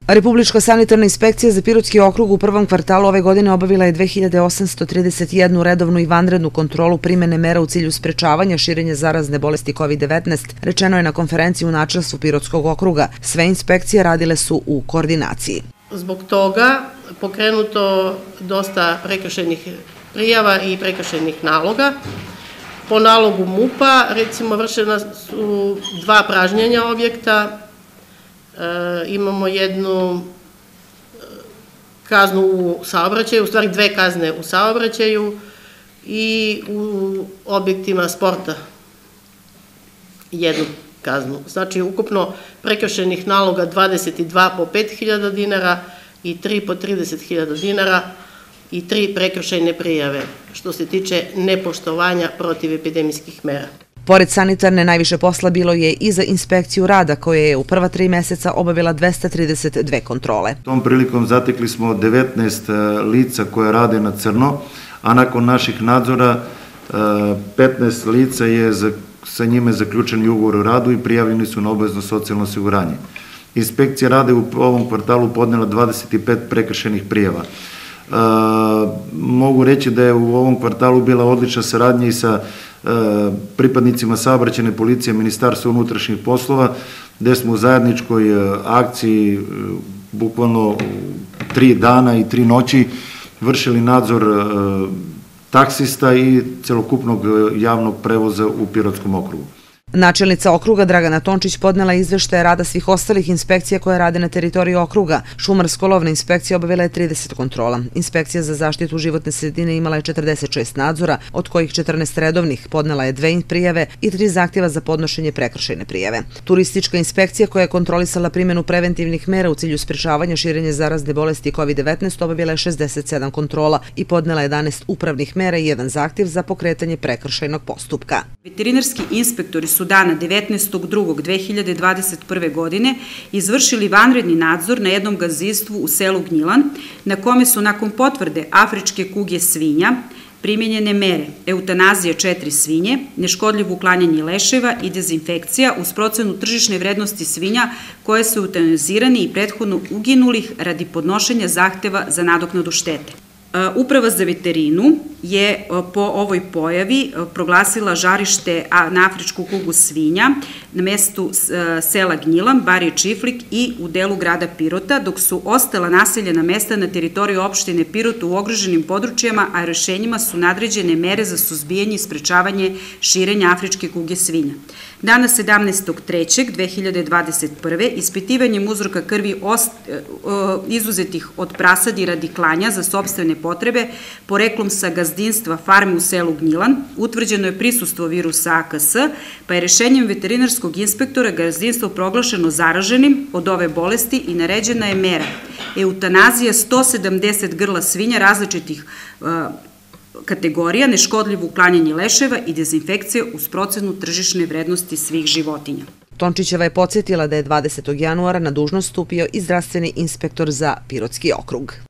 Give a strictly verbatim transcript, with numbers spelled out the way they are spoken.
Republička sanitarna inspekcija za Pirotski okrug u prvom kvartalu ove godine obavila je dve hiljade osamsto trideset jednu redovnu i vanrednu kontrolu primene mera u cilju sprečavanja širenja zarazne bolesti kovid devetnaest, rečeno je na konferenciji u načelstvu Pirotskog okruga. Sve inspekcije radile su u koordinaciji. Zbog toga pokrenuto dosta prekršajnih prijava i prekršajnih naloga. Po nalogu M U P-a, recimo, vršena su dva pražnjenja objekta, imamo jednu kaznu u saobraćaju, u stvari dve kazne u saobraćaju i u objektima sporta jednu kaznu. Znači, ukupno prekršajnih naloga dvadeset dva po pet hiljada dinara i tri po trideset hiljada dinara i tri prekršajne prijave, što se tiče nepoštovanja protivepidemijskih mera. Pored sanitarne, najviše posla bilo je i za inspekciju rada, koja je u prva tri meseca obavila dvesta trideset dve kontrole. Tom prilikom zatekli smo devetnaest lica koja rade na crno, a nakon naših nadzora petnaest lica je sa njime zaključen i ugovor o radu i prijavljeni su na obavezno socijalno osiguranje. Inspekcija rada je u ovom kvartalu podnela dvadeset pet prekršajnih prijava. Mogu reći da je u ovom kvartalu bila odlična saradnja i sa pripadnicima saobraćajne policije Ministarstva unutrašnjih poslova, gde smo u zajedničkoj akciji bukvalno tri dana i tri noći vršili nadzor taksista i celokupnog javnog prevoza u Pirotskom okrugu. Načelnica okruga Dragana Tončić podnela izveštaje rada svih ostalih inspekcija koje rade na teritoriji okruga. Šumarsko-lovna inspekcija obavila je trideset kontrola. Inspekcija za zaštitu životne sredine imala je četrdeset šest nadzora, od kojih četrnaest redovnih, podnela je dve prijave i tri zahtjeva za podnošenje prekršajne prijave. Turistička inspekcija koja je kontrolisala primjenu preventivnih mera u cilju sprečavanja širenja zarazne bolesti kovid devetnaest obavila je šezdeset sedam kontrola i podnela jedanaest upravnih mera i jedan zahtjev za pokretanje prekršajnog postupka. Veterinarski inspektori su dana devetnaestog drugog dve hiljade dvadeset prve. godine izvršili vanredni nadzor na jednom gazdinstvu u selu Gnjilan, na kome su nakon potvrde afričke kuge svinja primjenjene mere eutanazija četiri svinje, neškodljivo uklanjanje leševa i dezinfekcija uz procenu tržišne vrednosti svinja koje su eutanazirani i prethodno uginulih radi podnošenja zahteva za nadoknadu štete. Uprava za veterinu je po ovoj pojavi proglasila žarište na afričku kugu svinja na mestu sela Gnjilan, Barije Čiflik i u delu grada Pirota, dok su ostala naseljena mesta na teritoriji opštine Pirot u ugroženim područjima, a rešenjima su nadređene mere za suzbijanje i sprečavanje širenja afričke kuge svinja. Dana sedamnaestog trećeg dve hiljade dvadeset prve. ispitivanjem uzroka krvi izuzetih od prasadi radi klanja za sopstvene potrebe, poreklom sa gazdinstva farme u selu Gnjilan, utvrđeno je prisustvo virusa A K S, pa je rešenjem veterinarskog inspektora gazdinstvo proglašeno zaraženim od ove bolesti i naređena je mera eutanazija sto sedamdeset grla svinja različitih kategorija, neškodljivo uklanjanje leševa i dezinfekcije uz procenu tržišne vrednosti svih životinja. Tončićeva je podsjetila da je dvadesetog januara na dužnost stupio i zdravstveni inspektor za Pirotski okrug.